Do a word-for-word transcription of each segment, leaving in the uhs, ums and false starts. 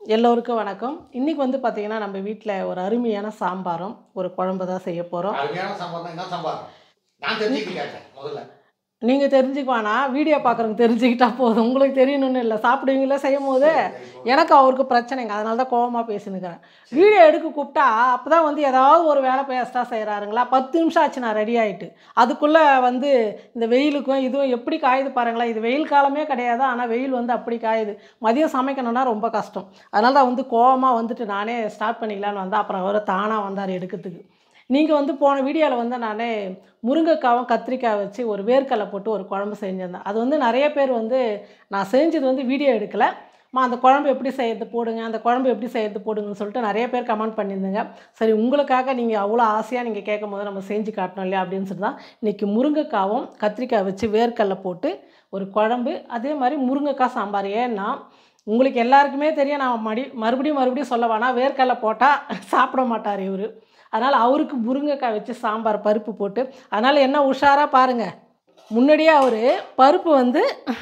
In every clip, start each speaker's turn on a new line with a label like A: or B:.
A: எல்லோருக்கும் வணக்கம். இன்னைக்கு வந்து பார்த்தீங்கன்னா, நம்ம வீட்ல ஒரு அருமையான சாம்பாரும், ஒரு குழம்பு தான் செய்ய போறோம்.
B: அருமையான சாம்பார்னா என்ன சாம்பார்? நான் தெரிஞ்சுக்க கேட்டேன் முதல்ல.
A: நீங்க தெரிஞ்சுக்க வேணாம். வீடியோ பார்க்குறவங்க தெரிஞ்சுக்கிட்டா போதும். உங்களுக்கு தெரியணும்னு இல்ல. சாப்பிடுவீங்களா செய்யும்போது,
B: சரி, சரி. இப்போ
A: எனக்கு அவருக்கு பிரச்சனைங்க. அதனால தான் கோவமா பேசினுக்கிறேன்.
B: சரி.
A: வீடியோ எடுக்க கூப்பிட்டா, அப்பதான் வந்து ஏதாவது ஒரு வேலை எக்ஸ்ட்ரா செய்றாருங்களா, பத்து நிமிஷம் ஆச்சு நான் ரெடி ஆயிட்டு. அதுக்குள்ள வந்து இந்த வெயிலுக்கும் இதுவும் எப்படி காயுது பாருங்களேன். இது வெயில் காலமே கிடையாது. ஆனா வெயில் வந்து அப்படி காயுது. மதியம் சமைக்கணும்னா ரொம்ப கஷ்டம். அதனால தான் வந்து கோவமா வந்துட்டு நானே ஸ்டார்ட் பண்ணிக்கலான்னு வந்தேன். அப்புறம் அவரு தானா வந்தாரு எடுக்கத்துக்கு. நீங்க வந்து போன வீடியோல வந்து நானு முருங்கைக்காவும், கத்திரிக்காய் வச்சு ஒரு வேர்க்கடலை போட்டு ஒரு குழம்பு செஞ்சிருந்தேன். அது வந்து நெறைய பேர் வந்து நான் செஞ்சது வந்து வீடியோ எடுக்கல. "அம்மா அந்த குழம்பு எப்படி செய்யறது போடுங்க, அந்த குழம்பு எப்படி செய்யறது போடுங்கன்னு" சொல்லிட்டு நெறைய பேர் கமெண்ட் பண்ணியிருந்தீங்க. சரி உங்களுக்காக நீங்க அவ்வளோ ஆசையா நீங்க கேட்கும்போது நம்ம செஞ்சு காட்டணும் இல்லையா அப்படின்னு சொல்லி தான் இன்னைக்கு முருங்கைக்காவும், கத்திரிக்காய் வச்சு வேர்க்கடலை போட்டு ஒரு குழம்பு, அதே மாரி முருங்கைக்காய் சாம்பார். ஏன்னா, உங்களுக்கு எல்லாருக்குமே தெரியும் நான் மடி மறுபடியும் மறுபடியும் சொல்ல வேணாம். வேர்க்கடலை போட்டா சாப்பிட மாட்டாரு இவரு. அதனால அவருக்கு முருங்கைக்காய் வச்சு சாம்பார் பருப்பு போட்டு அதனால என்ன உஷாரா பாருங்க. முன்னாடியே அவரு பருப்பு வந்து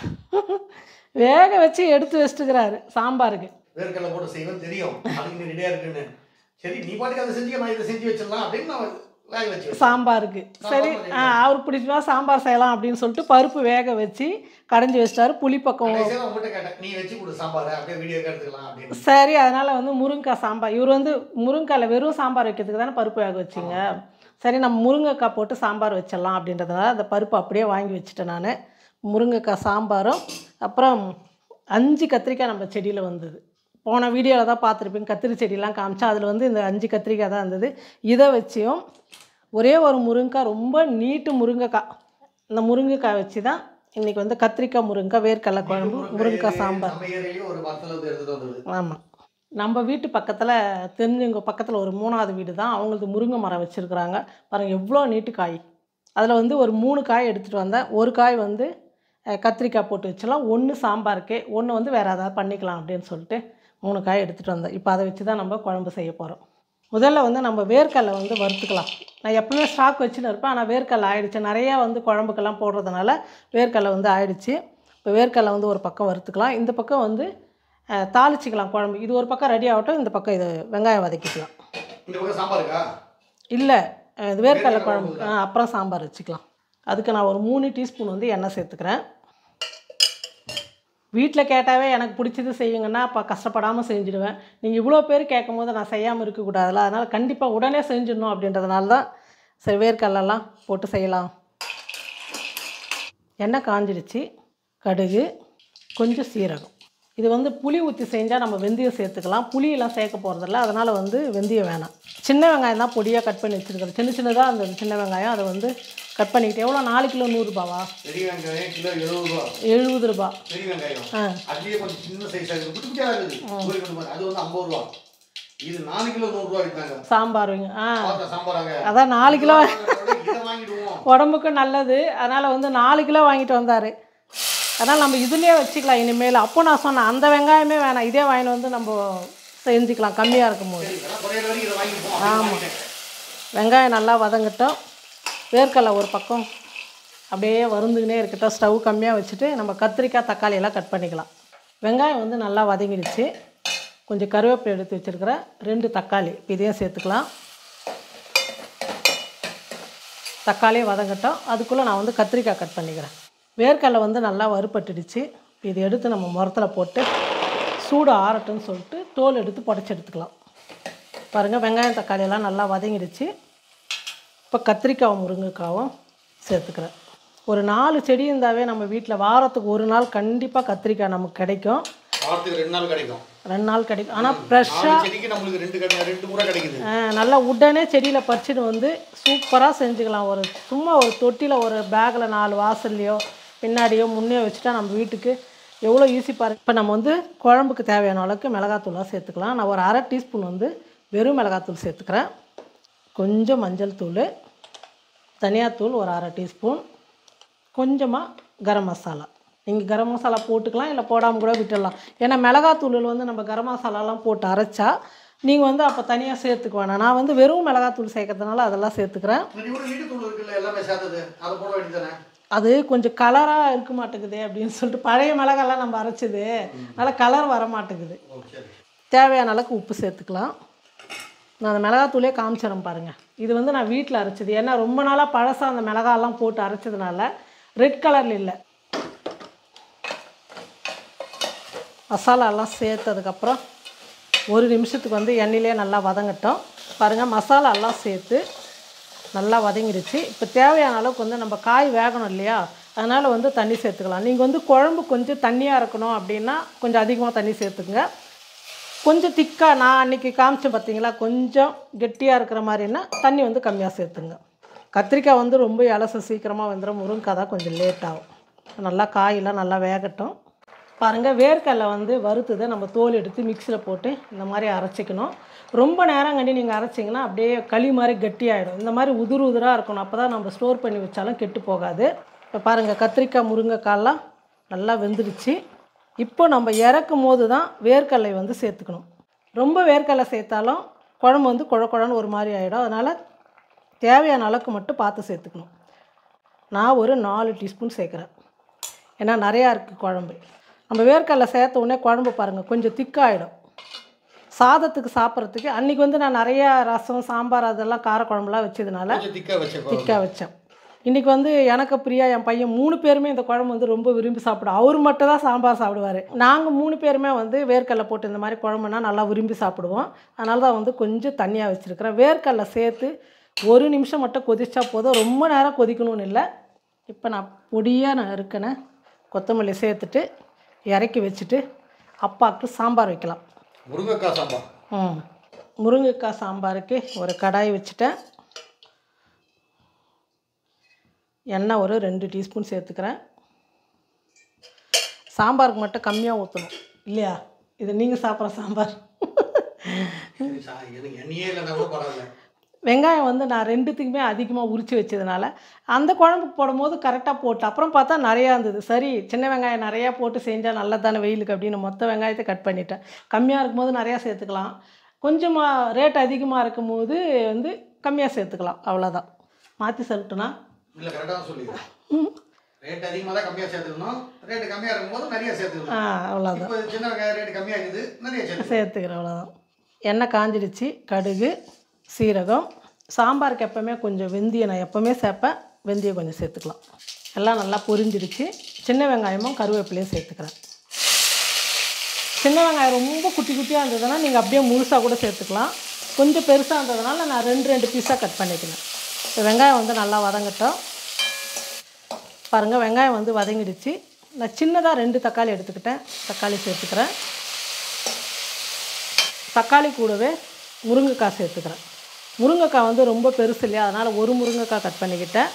A: வேக வச்சு எடுத்து வச்சுட்டுருக்கிறாரு சாம்பாருக்கு.
B: வேர்க்கடலை போட்டு செய்வேன்னு தெரியும். அதுக்கு நீ ரெடியா இருக்குன்னு. சரி நீ பாட்டுக்கு அத செஞ்சுக்க நான் இத செஞ்சு வச்சிடலாம் அப்படின்னு நான் வேக வச்சு வச்சேன்.
A: சாம்பாருக்கு. சரி
B: சாம்பார்
A: ஆ
B: ரெடி.
A: அவருக்கு பிடிச்சமா சாம்பார் செய்யலாம் அப்படின்னு சொல்லிட்டு பருப்பு வேக வச்சு கடைஞ்சி வச்சுட்டாரு. புளி பக்கம்
B: கடைசியா உங்ககிட்ட கேட்டேன். நீ வச்சு குடு சாம்பார அப்படியே வீடியோக்கு எடுத்துக்கலாம் அப்படின்னு.
A: சரி அதனால வந்து முருங்கைக்காய் சாம்பார். இவரு வந்து முருங்கைக்காயில வெறும் சாம்பார் வைக்கிறதுக்கு தானே பருப்பு வேக வச்சீங்க.
B: ஆமா.
A: சரி நம்ம முருங்கைக்காய் போட்டு சாம்பார் வச்சிடலாம் அப்படின்றதுனால அந்த பருப்பு அப்படியே வாங்கி வச்சுட்டேன் நானு. முருங்கைக்காய் சாம்பாரும், அப்புறம் அஞ்சு கத்திரிக்காய் நம்ம செடியில வந்தது. போன வீடியோல தான் பார்த்துருப்பீங்க. கத்திரி செடிலாம் காமிச்சேன். அதில வந்து இந்த அஞ்சு கத்திரிக்காய் தான் இருந்தது. இத வச்சியும் ஒரே ஒரு முருங்கைக்காய் ரொம்ப நீட்டு முருங்கைக்காய். இந்த முருங்கைக்காய் வச்சு தான் இன்னைக்கு வந்து கத்திரிக்காய், முருங்கைக்காய், வேர்க்கடலை குழம்பு, முருங்கைக்காய் சாம்பார்.
B: நம்ம ஏரியாலயே ஒரு மரத்துல இருந்து எடுத்துட்டு வந்தது.
A: ஆமா. நம்ம வீட்டு பக்கத்துல தெரிஞ்சவங்க பக்கத்துல ஒரு மூணாவது வீடு தான். அவங்களுக்கு முருங்கை மரம் வச்சிருக்கிறாங்க. பாருங்க எவ்வளோ நீட்டு காய். அதில வந்து ஒரு மூணு காய் எடுத்துட்டு வந்தேன். ஒரு காய் வந்து அ கத்திரிக்காய் போட்டு வச்சுலாம். ஒன்று சாம்பாருக்கு, ஒன்று வந்து வேற ஏதாவது பண்ணிக்கலாம் அப்படின்னு சொல்லிட்டு மூணு காய் எடுத்துட்டு வந்தேன். இப்போ அத வச்சு தான் நம்ம குழம்பு செய்ய போறோம். முதல்ல வந்து நம்ம வேர்க்கடலை வந்து வறுத்துக்கலாம். நான் எப்பவுமே ஸ்டாக் வச்சுன்னு இருப்பேன். ஆனா வேர்க்கடலை ஆயிடுச்சு. நெறையா வந்து குழம்புக்கெல்லாம் போடுறதுனால வேர்க்கடலை வந்து ஆயிடுச்சு. இப்போ வேர்க்கடலை வந்து ஒரு பக்கம் வறுத்துக்கலாம். இந்த பக்கம் வந்து அ தாளிச்சுக்கலாம் குழம்பு. இது ஒரு பக்கம் ரெடி ஆகட்டும். இந்த பக்கம் இது வெங்காயம் வதக்கிக்கலாம்.
B: இந்த பக்கம் சாம்பாருக்கா?
A: இல்ல அ இது வேர்க்கடலை
B: வேர்க்கடலை
A: குழம்பு.
B: குழம்புக்கு
A: ஆ அப்புறம் சாம்பார் வச்சுக்கலாம். அதுக்கு நான் ஒரு மூணு டீஸ்பூன் வந்து எண்ணெய் சேர்த்துக்கிறேன். வீட்ல கேட்டாவே எனக்கு பிடிச்சது செய்யுங்கன்னா, அப்ப கஷ்டப்படாம செஞ்சுடுவேன். நீங்க இவ்வளோ பேர் கேட்கும்போது நான் செய்யாம இருக்கக்கூடாதுல்ல. அதனால கண்டிப்பா உடனே செஞ்சிடணும் அப்படின்றதுனால தான் சரி வேர்க்கடலைலாம் போட்டு செய்யலாம். எண்ணெய் காஞ்சிடுச்சு. கடுகு, கொஞ்சம் சீரகம். இது வந்து புளி ஊத்தி செஞ்சா நம்ம வெந்தயம் சேர்த்துக்கலாம். புளியெல்லாம் சேர்க்க போறதில்ல. அதனால வந்து வெந்தயம் வேணாம். சின்ன வெங்காயம் தான் பொடியா கட் பண்ணி வச்சிருக்கிறேன். சின்ன சின்னதா அந்த சின்ன வெங்காயம் அத வந்து கட் பண்ணிக்கிட்டு எவ்வளோ நாலு கிலோ ரூ. நூறுவா?
B: பெரிய வெங்காயம் கிலோ எழுபது ரூபாய்.
A: எழுபது ரூபா.
B: பெரிய வெங்காயம்.
A: ஆ.
B: அதுலயே கொஞ்சம் சின்ன சைஸா இருக்கு. குட்டி குட்டியா இருக்குது. ஒரு கிலோ பாரு. அது வந்து ஐம்பது ரூபாய். இது நாலு கிலோ நூறு ரூபாய் வித்தாங்க.
A: சாம்பார் வைங்க. ஆ.
B: பார்த்தா சாம்பாராங்க.
A: அதான் நாலு கிலோ
B: இத வாங்கிடுவோம்.
A: உடம்புக்கும் நல்லது. அதனால வந்து நாலு கிலோ வாங்கிட்டு வந்தாரு. அதனால நம்ம இதுலயே வச்சுக்கலாம் இனிமேல். அப்போ நான் சொன்னேன் அந்த வெங்காயமே வேணாம். இதே வாங்கிட்டு வந்து நம்ம செஞ்சுக்கலாம் கம்மியா இருக்கும்போது.
B: சரி இதெல்லாம் குறையிற வரைக்கும் இத வாங்கிப்போம்.
A: ஆமா. வெங்காயம் நல்லா வதங்கட்டும். வேர்க்கடலை ஒரு பக்கம் அப்படியே வறுந்துக்கினே இருக்கட்டும். ஸ்டவ் கம்மியாக வச்சுட்டு நம்ம கத்திரிக்காய், தக்காளி எல்லாம் கட் பண்ணிக்கலாம். வெங்காயம் வந்து நல்லா வதங்கிடுச்சு. கொஞ்சம் கருவேப்பிலை எடுத்து வச்சிருக்கிறேன். ரெண்டு தக்காளி இதையும் சேர்த்துக்கலாம். தக்காளியும் வதங்கட்டும். அதுக்குள்ளே நான் வந்து கத்திரிக்காய் கட் பண்ணிக்கிறேன். வேர்க்கடலை வந்து நல்லா வறுபட்டுடுச்சு. இதை எடுத்து நம்ம முறத்துல போட்டு சூடு ஆறட்டும்னு சொல்லிட்டு தோல் எடுத்து புடச்சி எடுத்துக்கலாம். பாருங்கள் வெங்காயம் தக்காளி எல்லாம் நல்லா வதங்கிடுச்சு. இப்போ கத்திரிக்காய், முருங்கைக்காவும் சேர்த்துக்கிறேன். ஒரு நாலு செடி இருந்தாவே நம்ம வீட்டில் வாரத்துக்கு ஒரு நாள் கண்டிப்பாக கத்திரிக்காய் நமக்கு கிடைக்கும்.
B: வாரத்துக்கு ரெண்டு நாள் கிடைக்கும்.
A: ரெண்டு நாள் கிடைக்கும். ஆனால் ஃப்ரெஷ்ஷாக
B: நாலு செடிக்கு நம்மளுக்கு ரெண்டு கடை ரெண்டு முறை கிடைக்குது.
A: நல்லா உடனே செடியில் பறிச்சுட்டு வந்து சூப்பராக செஞ்சுக்கலாம். ஒரு சும்மா ஒரு தொட்டியில் ஒரு பேக்கில் நாலு வாசல்லையோ பின்னாடியோ முன்னே வச்சுட்டா நம்ம வீட்டுக்கு எவ்வளோ ஈஸி பாருங்க. இப்போ நம்ம வந்து குழம்புக்கு தேவையான அளவுக்கு மிளகாத்தூளாக சேர்த்துக்கலாம். நான் ஒரு அரை டீஸ்பூன் வந்து வெறும் மிளகாத்தூள் சேர்த்துக்கிறேன். கொஞ்சம் மஞ்சள் தூள், தனியாத்தூள் ஒரு அரை டீஸ்பூன், கொஞ்சமாக கரம் மசாலா. நீங்கள் கரம் மசாலா போட்டுக்கலாம், இல்லை போடாமல் கூட விட்டுடலாம். ஏன்னா மிளகாத்தூளில் வந்து நம்ம கரம் மசாலாலாம் போட்டு அரைச்சா நீங்கள் வந்து அப்போ தனியாக சேர்த்துக்க வேணாம். நான் வந்து வெறும் மிளகாத்தூள் சேர்க்கறதுனால அதெல்லாம் சேர்த்துக்கிறேன்.
B: இவ்வளவு வீட்டு தூள் இருக்குல்ல எல்லாமே சேர்த்தது. அதை போட வேண்டியதானே?
A: அது கொஞ்சம் கலராக இருக்க மாட்டேங்குது அப்படின்னு சொல்லிட்டு பழைய மிளகாலாம் நம்ம அரைச்சது அதனால் கலர் வர மாட்டேங்குது. தேவையான அளவுக்கு உப்பு சேர்த்துக்கலாம். நான் அந்த மிளகாத்தூளே காமிச்சிடறேன் பாருங்கள். இது வந்து நான் வீட்டில் அரைச்சது. ஏன்னா ரொம்ப நாளாக பழசாக அந்த மிளகாலாம் போட்டு அரைச்சதுனால ரெட் கலரில் இல்லை. மசாலாலாம் சேர்த்ததுக்கப்புறம் ஒரு நிமிஷத்துக்கு வந்து எண்ணெயிலே நல்லா வதங்கட்டும். பாருங்கள், மசாலாலாம் சேர்த்து நல்லா வதங்கிடுச்சு. இப்போ தேவையான அளவுக்கு வந்து நம்ம காய் வேகணும் இல்லையா, அதனால் வந்து தண்ணி சேர்த்துக்கலாம். நீங்கள் வந்து குழம்பு கொஞ்சம் தண்ணியாக இருக்கணும் அப்படின்னா கொஞ்சம் அதிகமாக தண்ணி சேர்த்துக்குங்க. கொஞ்சம் திக்காக நான் அன்றைக்கி காமிச்சேன் பார்த்தீங்களா, கொஞ்சம் கெட்டியாக இருக்கிற மாதிரின்னா தண்ணி வந்து கம்மியாக சேர்த்துங்க. கத்திரிக்காய் வந்து ரொம்ப இலச சீக்கிரமாக வந்துடும். முருங்கைக்காய் தான் கொஞ்சம் லேட் ஆகும். நல்லா காயெல்லாம் நல்லா வேகட்டும். பாருங்கள், வேர்க்கடலை வந்து வறுத்ததை நம்ம தோல் எடுத்து மிக்சியில் போட்டு இந்த மாதிரி அரைச்சிக்கணும். ரொம்ப நேரம் கண்டி நீங்கள் அரைச்சிங்கன்னா அப்படியே களி மாதிரி கட்டியாகிடும். இந்த மாதிரி உதிர் உதிராக இருக்கணும். அப்போ தான் நம்ம ஸ்டோர் பண்ணி வச்சாலும் கெட்டு போகாது. இப்போ பாருங்கள், கத்திரிக்காய் முருங்கைக்காயெல்லாம் நல்லா வெந்துடுச்சு. இப்போ நம்ம இறக்கும் போது தான் வேர்க்கடலை வந்து சேர்த்துக்கணும். ரொம்ப வேர்க்கடலை சேர்த்தாலும் குழம்பு வந்து குழ குழன்னு ஒரு மாதிரி ஆகிடும். அதனால் தேவையான அளவுக்கு மட்டும் பார்த்து சேர்த்துக்கணும். நான் ஒரு நாலு டீஸ்பூன் சேர்க்குறேன். ஏன்னா நிறையா இருக்குது குழம்பு. நம்ம வேர்க்கடலை சேர்த்த உடனே குழம்பு பாருங்கள் கொஞ்சம் திக்காகிடும். சாதத்துக்கு சாப்பிட்றதுக்கு அன்றைக்கி வந்து நான் நிறையா ரசம் சாம்பார் அதெல்லாம் காரக்குழம்புலாம் வச்சதுனால திக்காக வச்சேன். இன்றைக்கி வந்து எனக்கு பிரியா என் பையன் மூணு பேருமே இந்த குழம்பு வந்து ரொம்ப விரும்பி சாப்பிடுவோம். அவர் மட்டும் தான் சாம்பார் சாப்பிடுவார். நாங்கள் மூணு பேருமே வந்து வேர்க்கடலை போட்டு இந்த மாதிரி குழம்புனா நல்லா விரும்பி சாப்பிடுவோம். அதனால தான் வந்து கொஞ்சம் தண்ணியாக வச்சுருக்கிறேன். வேர்க்கடலை சேர்த்து ஒரு நிமிஷம் மட்டும் கொதிச்சா போதும். ரொம்ப நேரம் கொதிக்கணும்னு இல்லை. இப்போ நான் பொடியாக நான் இருக்கேனே கொத்தமல்லி சேர்த்துட்டு இறக்கி வச்சுட்டு அப்பாவுக்கு சாம்பார் வைக்கலாம்.
B: முருங்கைக்காய் சாம்பார்.
A: ம் முருங்கைக்காய் சாம்பாருக்கு ஒரு கடாய் வச்சுட்டேன். எண்ணெய் ஒரு ரெண்டு டீஸ்பூன் சேர்த்துக்கிறேன். சாம்பாருக்கு மட்டும் கம்மியாக ஊற்றணும் இல்லையா, இது நீங்கள் சாப்பிட்ற சாம்பார். வெங்காயம் வந்து நான் ரெண்டுத்துக்குமே அதிகமாக உரித்து வச்சதுனால அந்த குழம்புக்கு போடும்போது கரெக்டாக போட்டு அப்புறம் பார்த்தா நிறையா இருந்தது. சரி, சின்ன வெங்காயம் நிறையா போட்டு செஞ்சால் நல்லது தானே வெயிலுக்கு அப்படின்னு மொத்த வெங்காயத்தை கட் பண்ணிட்டேன். கம்மியாக இருக்கும்போது நிறையா சேர்த்துக்கலாம், கொஞ்சமாக ரேட் அதிகமாக இருக்கும் போது வந்து கம்மியாக சேர்த்துக்கலாம். அவ்வளோதான். மாற்றி சொல்லட்டுனா
B: இல்லை, கரெக்டாக தான் சொல்லிடுறேன். ரேட் அதிகமாக தான் கம்மியாக சேர்த்துக்கணும். ரேட்டு கம்மியாக இருக்கும்போது நிறையா சேர்த்துக்கணும்.
A: ஆ, அவ்வளோதான்.
B: இப்போ சின்ன வெங்காயம் ரேட்டு கம்மியாக இருக்குது, நிறைய சேர்த்து
A: சேர்த்துக்கிறேன். அவ்வளோதான். எண்ணெய் காஞ்சிடுச்சு. கடுகு, சீரகம், சாம்பாருக்கு எப்போவுமே கொஞ்சம் வெந்தயம் நான் எப்போவுமே சேர்ப்பேன். வெந்தயம் கொஞ்சம் சேர்த்துக்கலாம். எல்லாம் நல்லா பொரிஞ்சிடுச்சு. சின்ன வெங்காயமும் கருவேப்பிலையும் சேர்த்துக்கிறேன். சின்ன வெங்காயம் ரொம்ப குட்டி குட்டியாக இருந்ததுன்னா நீங்கள் அப்படியே முழுசாக கூட சேர்த்துக்கலாம். கொஞ்சம் பெருசாக இருந்ததுனால நான் ரெண்டு ரெண்டு பீஸாக கட் பண்ணிக்கிறேன். இப்போ வெங்காயம் வந்து நல்லா வதங்கட்டும். பாருங்கள், வெங்காயம் வந்து வதங்கிடுச்சு. நான் சின்னதாக ரெண்டு தக்காளி எடுத்துக்கிட்டேன். தக்காளி சேர்த்துக்கிறேன். தக்காளி கூடவே முருங்கைக்காய் சேர்த்துக்கிறேன். முருங்கைக்காய் வந்து ரொம்ப பெருசு இல்லையா, அதனால் ஒரு முருங்கைக்காய் கட் பண்ணிக்கிட்டேன்.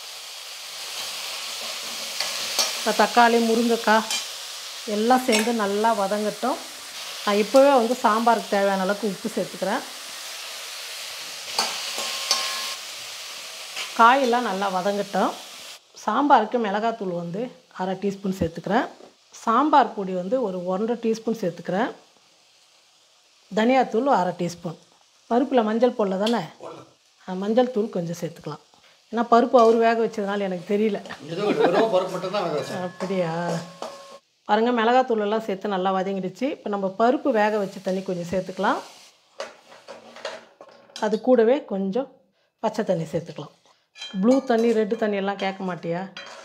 A: இப்போ தக்காளி முருங்கைக்காய் எல்லாம் சேர்ந்து நல்லா வதங்கட்டும். நான் இப்போவே வந்து சாம்பாருக்கு தேவையான அளவுக்கு உப்பு சேர்த்துக்கிறேன். காயெல்லாம் நல்லா வதங்கட்டும். சாம்பாருக்கு மிளகாத்தூள் வந்து அரை டீஸ்பூன் சேர்த்துக்கிறேன். சாம்பார் பொடி வந்து ஒரு ஒன்றரை டீஸ்பூன் சேர்த்துக்கிறேன். தனியாத்தூள் அரை டீஸ்பூன். பருப்பில் மஞ்சள் போடல தானே, மஞ்சள் தூள் கொஞ்சம் சேர்த்துக்கலாம். ஏன்னா பருப்பு அவர் வேக வச்சதுனால எனக்கு தெரியல. அப்படியா? பாருங்கள், மிளகாத்தூளெல்லாம் சேர்த்து நல்லா வதங்கிடுச்சு. இப்போ நம்ம பருப்பு வேக வச்ச தண்ணி கொஞ்சம் சேர்த்துக்கலாம். அது கூடவே கொஞ்சம் பச்சை தண்ணி சேர்த்துக்கலாம். ப்ளூ தண்ணி ரெட்டு தண்ணி எல்லாம் கேட்க மாட்டியா?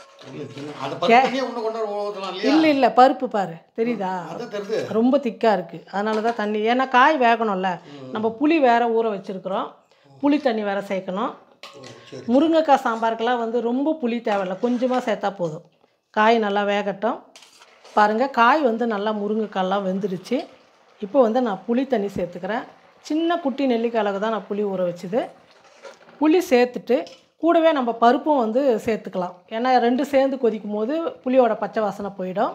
A: இல்லை இல்லை, பருப்பு பாரு, தெரியுதா, ரொம்ப திக்காக இருக்குது. அதனால தான் தண்ணி. ஏன்னா காய் வேகணும்ல, நம்ம புளி வேறு ஊற வச்சுருக்குறோம், புளி தண்ணி வேறு சேர்க்கணும். முருங்கைக்காய் சாம்பாருக்கெல்லாம் வந்து ரொம்ப புளி தேவையில்லை, கொஞ்சமாக சேர்த்தா போதும். காய் நல்லா வேகட்டும். பாருங்கள், காய் வந்து நல்லா முருங்கைக்காயெல்லாம் வெந்துடுச்சு. இப்போ வந்து நான் புளி தண்ணி சேர்த்துக்கிறேன். சின்ன குட்டி நெல்லிக்காய் அளவுக்கு தான் நான் புளி ஊற வச்சுது. புளி சேர்த்துட்டு கூடவே நம்ம பருப்பும் வந்து சேர்த்துக்கலாம். ஏன்னா ரெண்டு சேர்ந்து கொதிக்கும் போது புளியோட பச்சை வாசனை போயிடும்.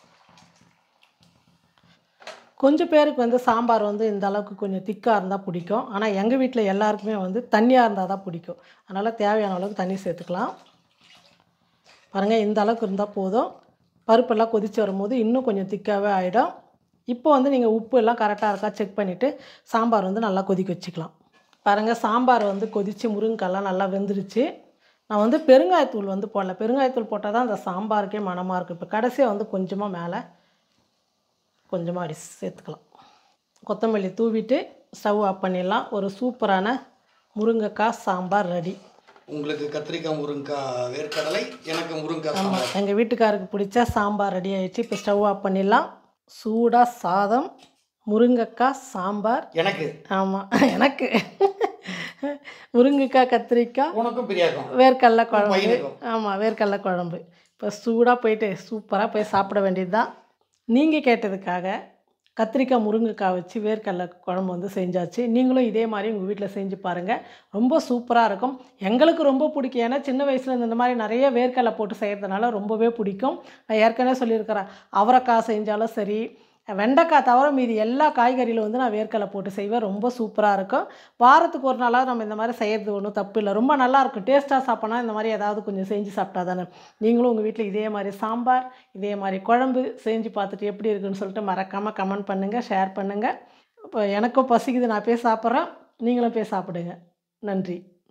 A: கொஞ்சம் பேருக்கு வந்து சாம்பார் வந்து இந்த அளவுக்கு கொஞ்சம் திக்காக இருந்தால் பிடிக்கும். ஆனால் எங்கள் வீட்டில் எல்லாருக்குமே வந்து தண்ணியாக இருந்தால் தான் பிடிக்கும். அதனால் தேவையான அளவுக்கு தண்ணி சேர்த்துக்கலாம். பாருங்கள், இந்த அளவுக்கு இருந்தால் போதும். பருப்பெல்லாம் கொதித்து வரும்போது இன்னும் கொஞ்சம் திக்காகவே ஆகிடும். இப்போ வந்து நீங்கள் உப்பு எல்லாம் கரெக்டாக இருக்கா செக் பண்ணிவிட்டு சாம்பார் வந்து நல்லா கொதிக்க வச்சுக்கலாம். பாருங்கள், சாம்பார் வந்து கொதித்து முருங்கைக்காயெல்லாம் நல்லா வெந்துருச்சு. நான் வந்து பெருங்காயத்தூள் வந்து போடல. பெருங்காயத்தூள் போட்டால் தான் அந்த சாம்பாருக்கே மணமாக இருக்குது. இப்போ கடைசியாக வந்து கொஞ்சமாக மேலே கொஞ்சமாக அடி சேர்த்துக்கலாம். கொத்தமல்லி தூவிட்டு ஸ்டவ் ஆஃப் பண்ணிடலாம். ஒரு சூப்பரான முருங்கைக்காய் சாம்பார் ரெடி.
B: உங்களுக்கு கத்திரிக்காய் முருங்கைக்காய் வேர்க்கடலை, எனக்கு முருங்கைக்காய் சாம்பார்.
A: எங்கள் வீட்டுக்காருக்கு பிடிச்ச சாம்பார் ரெடி ஆயிடுச்சு. இப்போ ஸ்டவ் ஆஃப் பண்ணிடலாம். சூடாக சாதம், முருங்கைக்காய் சாம்பார்.
B: எனக்கு
A: ஆமாம், எனக்கு முருங்கைக்காய் கத்திரிக்காய்,
B: உனக்கும் பிரியாக்கும்,
A: வேர்க்கடலை குழம்பு.
B: பையனுக்கும்.
A: ஆமாம், வேர்க்கடலை குழம்பு. இப்போ சூடாக போயிட்டு சூப்பராக போய் சாப்பிட வேண்டியது தான். நீங்கள் கேட்டதுக்காக கத்திரிக்காய் முருங்கைக்காய் வச்சு வேர்க்கடலை குழம்பு வந்து செஞ்சாச்சு. நீங்களும் இதே மாதிரி உங்கள் வீட்டில் செஞ்சு பாருங்கள். ரொம்ப சூப்பராக இருக்கும். எங்களுக்கு ரொம்ப பிடிக்கும். ஏன்னா சின்ன வயசில் இந்த மாதிரி நிறைய வேர்க்கடலை போட்டு செய்கிறதுனால ரொம்பவே பிடிக்கும். நான் ஏற்கனவே சொல்லியிருக்கிறேன், அவரைக்காய் செஞ்சாலும் சரி, வெண்டைக்காய் தவிர மீதி எல்லா காய்கறியிலும் வந்து நான் வேர்க்கடலை போட்டு செய்வேன். ரொம்ப சூப்பராக இருக்கும். வாரத்துக்கு ஒரு நாளாக நம்ம இந்த மாதிரி செய்கிறது ஒன்றும் தப்பு இல்லை. ரொம்ப நல்லாயிருக்கும். டேஸ்ட்டாக சாப்பிட்னா இந்த மாதிரி ஏதாவது கொஞ்சம் செஞ்சு சாப்பிட்டா தானே. நீங்களும் உங்கள் வீட்டில் இதே மாதிரி சாம்பார், இதே மாதிரி குழம்பு செஞ்சு பார்த்துட்டு எப்படி இருக்குன்னு சொல்லிட்டு மறக்காமல் கமெண்ட் பண்ணுங்கள், ஷேர் பண்ணுங்கள். இப்போ எனக்கும் பசிக்குது, நான் போய் சாப்பிட்றேன். நீங்களும் போய் சாப்பிடுங்க. நன்றி.